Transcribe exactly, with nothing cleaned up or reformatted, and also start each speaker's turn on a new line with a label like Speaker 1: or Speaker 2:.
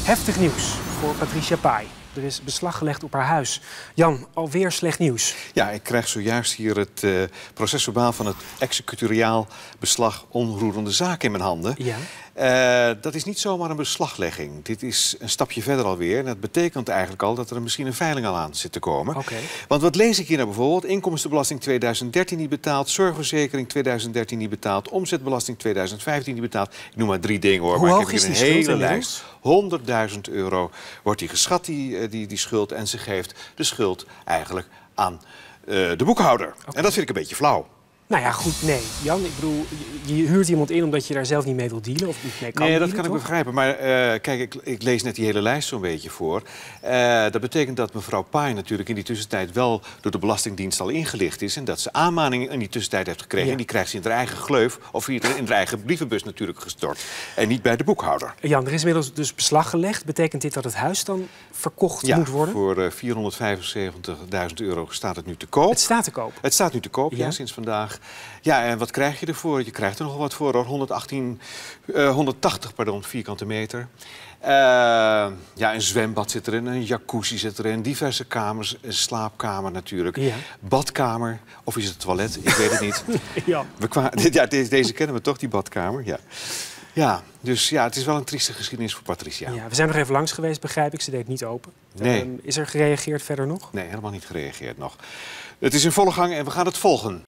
Speaker 1: Heftig nieuws voor Patricia Pai. Er is beslag gelegd op haar huis. Jan, alweer slecht nieuws.
Speaker 2: Ja, ik krijg zojuist hier het uh, procesverbaal van het executoriaal beslag onroerende zaken in mijn handen.
Speaker 1: Ja.
Speaker 2: Uh, dat is niet zomaar een beslaglegging. Dit is een stapje verder alweer. En dat betekent eigenlijk al dat er misschien een veiling al aan zit te komen.
Speaker 1: Okay.
Speaker 2: Want wat lees ik hier nou bijvoorbeeld? Inkomstenbelasting tweeduizend dertien niet betaald, zorgverzekering tweeduizend dertien niet betaald, omzetbelasting tweeduizend vijftien niet betaald. Ik noem maar drie dingen hoor,
Speaker 1: Hoe
Speaker 2: maar
Speaker 1: hoog
Speaker 2: ik heb
Speaker 1: is
Speaker 2: hier een
Speaker 1: die
Speaker 2: hele
Speaker 1: schuld
Speaker 2: lijst. honderdduizend euro wordt die geschat, die, die, die schuld. En ze geeft de schuld eigenlijk aan uh, de boekhouder. Okay. En dat vind ik een beetje flauw.
Speaker 1: Nou ja, goed, nee. Jan, ik bedoel, je, je huurt iemand in omdat je daar zelf niet mee wilt dealen of niet mee kan
Speaker 2: Nee,
Speaker 1: dealen,
Speaker 2: dat kan
Speaker 1: toch?
Speaker 2: ik begrijpen. Maar uh, kijk, ik, ik lees net die hele lijst zo'n beetje voor. Uh, dat betekent dat mevrouw Pai natuurlijk in die tussentijd wel door de Belastingdienst al ingelicht is. En dat ze aanmaningen in die tussentijd heeft gekregen. Ja. En die krijgt ze in haar eigen gleuf of in haar eigen brievenbus natuurlijk gestort. En niet bij de boekhouder.
Speaker 1: Jan, er is inmiddels dus beslag gelegd. Betekent dit dat het huis dan verkocht
Speaker 2: ja,
Speaker 1: moet worden?
Speaker 2: Voor uh, vierhonderdvijfenzeventigduizend euro staat het nu te koop.
Speaker 1: Het staat te koop?
Speaker 2: Het staat nu te koop, ja,
Speaker 1: ja
Speaker 2: sinds vandaag. Ja, en wat krijg je ervoor? Je krijgt er nogal wat voor, hoor. honderdachttien, uh, honderdtachtig pardon, vierkante meter. Uh, ja, een zwembad zit erin, een jacuzzi zit erin, diverse kamers, een slaapkamer natuurlijk.
Speaker 1: Ja.
Speaker 2: Badkamer, of is het toilet? Ik weet het niet.
Speaker 1: ja.
Speaker 2: We kwa ja, deze, deze kennen we toch, die badkamer? Ja. Ja, dus ja, het is wel een trieste geschiedenis voor Patricia.
Speaker 1: Ja, we zijn nog even langs geweest, begrijp ik. Ze deed het niet open.
Speaker 2: Nee.
Speaker 1: Um, is er gereageerd verder nog?
Speaker 2: Nee, helemaal niet gereageerd nog. Het is in volle gang en we gaan het volgen.